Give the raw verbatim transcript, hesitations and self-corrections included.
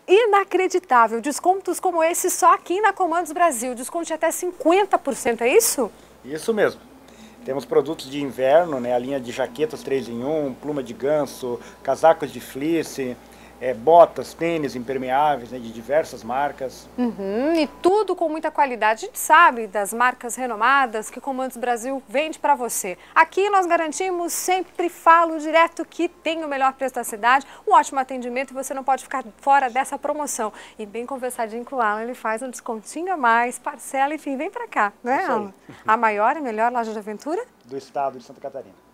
inacreditável. Descontos como esse só aqui na Comandos Brasil. Desconto de até cinquenta por cento, é isso? Isso mesmo. Temos produtos de inverno, né, a linha de jaquetas três em um, pluma de ganso, casacos de fleece, é, botas, tênis impermeáveis, né, de diversas marcas. Uhum, e tudo com muita qualidade. A gente sabe das marcas renomadas que Comandos Brasil vende para você. Aqui nós garantimos, sempre falo direto, que tem o melhor preço da cidade, um ótimo atendimento e você não pode ficar fora dessa promoção. E bem conversadinho com o Alan, ele faz um descontinho a mais, parcela, enfim, vem para cá, não é, Alan? A maior e melhor loja de aventura do estado de Santa Catarina.